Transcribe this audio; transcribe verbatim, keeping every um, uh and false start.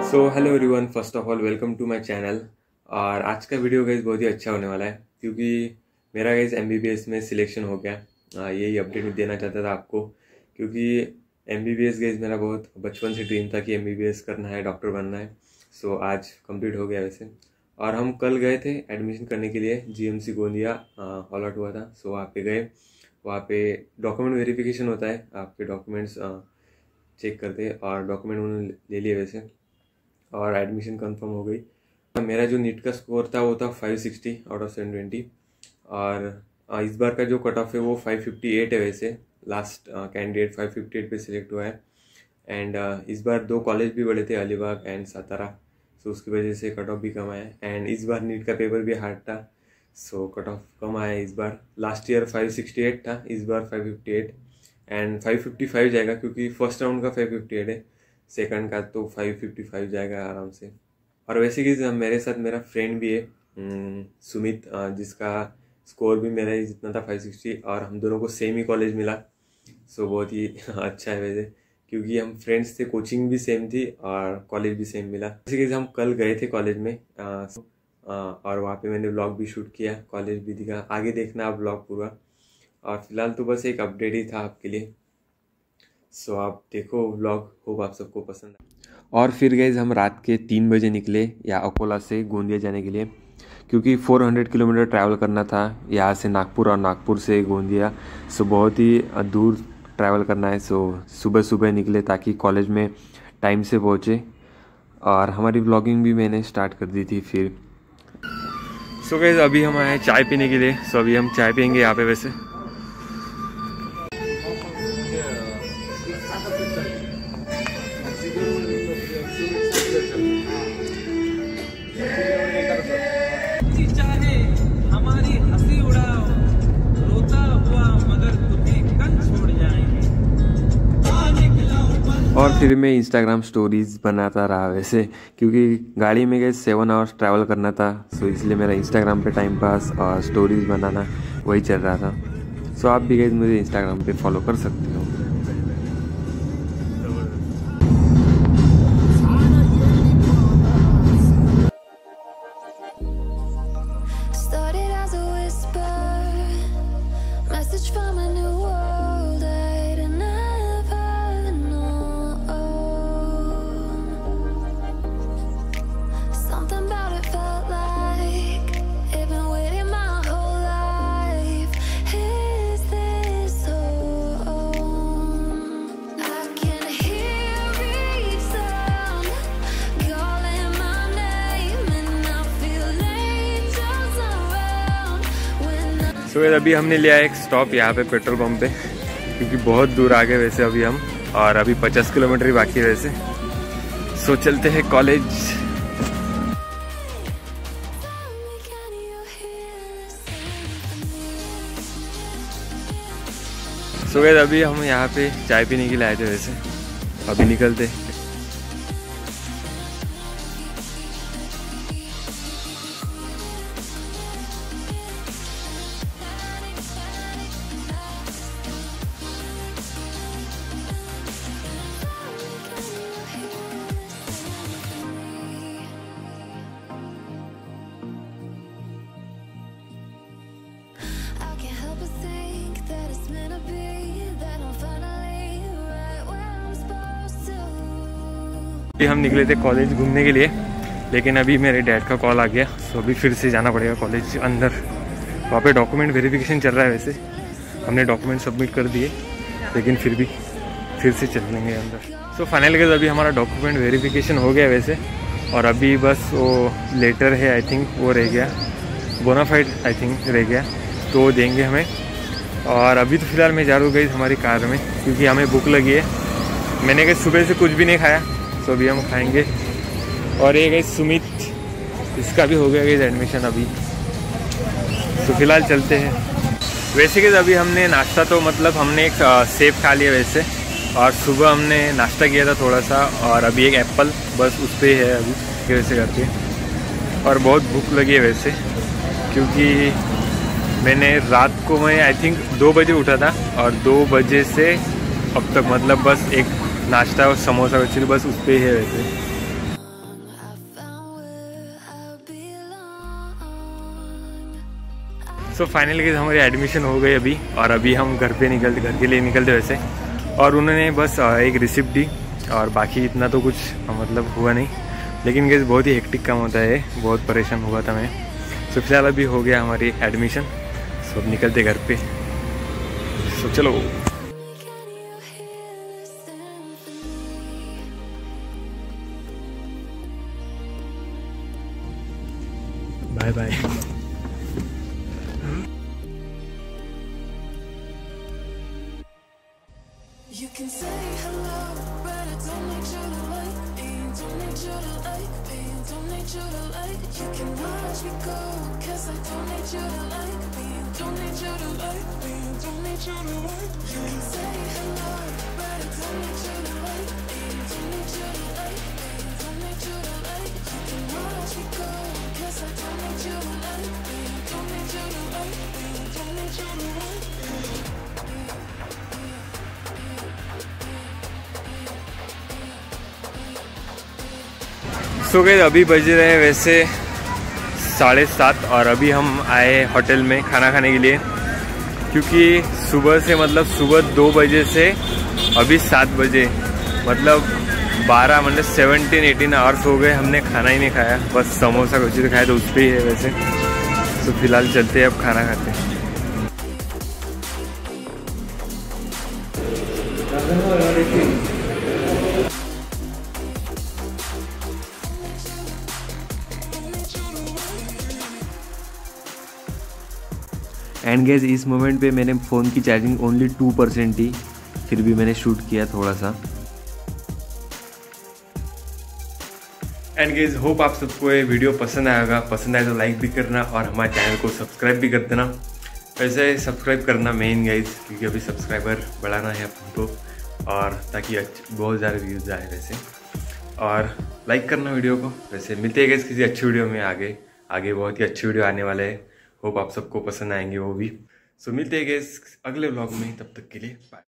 So hello everyone, first of all welcome to my channel. और आज का video guys बहुत ही अच्छा होने वाला है क्योंकि मेरा गाइज एमबीबीएस में सिलेक्शन हो गया। आ, यही अपडेट देना चाहता था आपको क्योंकि एमबीबीएस गाइज मेरा बहुत बचपन से ड्रीम था कि एमबीबीएस करना है, डॉक्टर बनना है। सो so, आज कंप्लीट हो गया वैसे। और हम कल गए थे एडमिशन करने के लिए, जीएमसी गोंदिया अलॉट हुआ था। सो so, वहाँ पे गए, वहाँ पे डॉक्यूमेंट वेरिफिकेशन होता है, आपके डॉक्यूमेंट्स चेक करते हैं और डॉक्यूमेंट उन्होंने ले लिए वैसे, और एडमिशन कंफर्म हो गई। मेरा जो नीट का स्कोर था वो था five sixty out of seven twenty, और इस बार का जो कट ऑफ है वो फाइव फिफ्टी एट है। वैसे last candidate five fifty eight पे सिलेक्ट हुआ है। एंड uh, इस बार दो कॉलेज भी बढ़े थे, अलीबाग एंड सातारा। सो उसकी वजह से कट ऑफ भी कम आया। एंड इस बार नीट का पेपर भी हार्ड था, सो कट ऑफ कम आया इस बार। Last year five sixty eight था, इस बार five fifty eight and five fifty five जाएगा क्योंकि फर्स्ट राउंड का फाइव फिफ्टी एट है, सेकंड का तो फाइव फिफ्टी फाइव जाएगा आराम से। और वैसे कि मेरे साथ मेरा फ्रेंड भी है सुमित, जिसका स्कोर भी मेरा ही जितना था फाइव सिक्सटी, और हम दोनों को सेम ही कॉलेज मिला। सो बहुत ही अच्छा है वैसे क्योंकि हम फ्रेंड्स थे, कोचिंग भी सेम थी और कॉलेज भी सेम मिला। जैसे कि हम कल गए थे कॉलेज में आ, आ, और वहाँ पे मैंने व्लॉग भी शूट किया, कॉलेज भी दिखा, आगे देखना आप व्लॉग पूरा। और फिलहाल तो बस एक अपडेट ही था आपके लिए। सो so, आप देखो व्लॉग, होप आप सबको पसंद आए। और फिर गए हम रात के तीन बजे निकले या अकोला से गोंदिया जाने के लिए, क्योंकि चार सौ किलोमीटर ट्रैवल करना था यहाँ से नागपुर और नागपुर से गोंदिया। सो बहुत ही दूर ट्रैवल करना है। सो सुबह सुबह निकले ताकि कॉलेज में टाइम से पहुँचे, और हमारी व्लॉगिंग भी मैंने स्टार्ट कर दी थी फिर। सो so, गए अभी हम आए चाय पीने के लिए। सो so, अभी हम चाय पियेंगे यहाँ पे वैसे। और फिर मैं इंस्टाग्राम स्टोरीज बनाता रहा वैसे, क्योंकि गाड़ी में गए सेवन आवर्स ट्रैवल करना था। सो इसलिए मेरा इंस्टाग्राम पे टाइम पास और स्टोरीज बनाना वही चल रहा था। सो आप भी गए मुझे इंस्टाग्राम पे फॉलो कर सकते हो। सो so, अभी हमने लिया एक स्टॉप यहाँ पे पेट्रोल पंप पे, क्योंकि बहुत दूर आ गए वैसे अभी हम, और अभी पचास किलोमीटर ही बाकी है वैसे। सो so, चलते हैं कॉलेज। सो so, अभी हम यहाँ पे चाय पीने के लिए आए थे वैसे, अभी निकलते। हम निकले थे कॉलेज घूमने के लिए, लेकिन अभी मेरे डैड का कॉल आ गया। सो अभी फिर से जाना पड़ेगा कॉलेज अंदर। वहाँ पे डॉक्यूमेंट वेरिफिकेशन चल रहा है वैसे, हमने डॉक्यूमेंट सबमिट कर दिए, लेकिन फिर भी फिर से चलेंगे अंदर। सो फाइनल के अभी हमारा डॉक्यूमेंट वेरिफिकेशन हो गया वैसे, और अभी बस वो लेटर है आई थिंक वो रह गया, बोनाफाइड आई थिंक रह गया, तो वो देंगे हमें। और अभी तो फिलहाल मैं जा रहा हूँ गई हमारी कार में, क्योंकि हमें भूख लगी है। मैंने कहीं सुबह से कुछ भी नहीं खाया, तो अभी हम खाएंगे। और ये गई सुमित, इसका भी हो गया गई एडमिशन अभी। तो फिलहाल चलते हैं। वैसे कि अभी हमने नाश्ता तो मतलब हमने एक सेब खा लिया वैसे, और सुबह हमने नाश्ता किया था थोड़ा सा, और अभी एक एप्पल बस उस पर है अभी वैसे करके। और बहुत भूख लगी है वैसे, क्योंकि मैंने रात को मैं आई थिंक दो बजे उठा था, और दो बजे से अब तक मतलब बस एक नाश्ता और समोसा कचौरी बस उस पर ही है वैसे। सो फाइनली गाइस हमारी एडमिशन हो गई अभी, और अभी हम घर पे निकलते घर के लिए निकलते वैसे, और उन्होंने बस एक रिसिप्ट दी और बाकी इतना तो कुछ मतलब हुआ नहीं। लेकिन गाइस बहुत ही हेक्टिक काम होता है, बहुत परेशान हुआ था मैं। सो फिलहाल अभी हो गया हमारी एडमिशन, सो अब निकलते घर पे। सो चलो bye bye. You can say hello, but I don't need you to like me. Don't need you to like me. Don't need you to like. You can watch me go, 'cause I don't need you to like me. Don't need you to like me. Don't need you to like. You can say hello, but I don't need you to like me. Don't need you to like me. Don't need you to like. You can watch me go, 'cause I don't need you to like me. Don't need you to like me. Don't need you to like. सो गए अभी बज रहे हैं वैसे साढ़े सात, और अभी हम आए होटल में खाना खाने के लिए, क्योंकि सुबह से मतलब सुबह दो बजे से अभी सात बजे मतलब बारह मतलब सेवनटीन एटीन आवर्स हो गए, हमने खाना ही नहीं खाया। बस समोसा कुछ तो खाया तो उस पर ही है वैसे। तो फिलहाल चलते हैं अब खाना खाते हैं। एंड गैस इस मोमेंट पे मैंने फ़ोन की चार्जिंग ओनली टू परसेंट थी, फिर भी मैंने शूट किया थोड़ा सा। एंड गैस होप आप सबको ये वीडियो पसंद आएगा, पसंद आए तो लाइक भी करना और हमारे चैनल को सब्सक्राइब भी कर देना। वैसे सब्सक्राइब करना मेन गाइस, क्योंकि अभी सब्सक्राइबर बढ़ाना है हमको, और ताकि बहुत ज़्यादा व्यूज़ आए वैसे, और लाइक करना वीडियो को। वैसे मिलते हैं गाइस किसी अच्छी वीडियो में, आगे आगे बहुत ही अच्छी वीडियो आने वाले हैं। होप आप सबको पसंद आएंगे वो भी। सो मिलते हैं गाइस अगले व्लॉग में, तब तक के लिए बाय।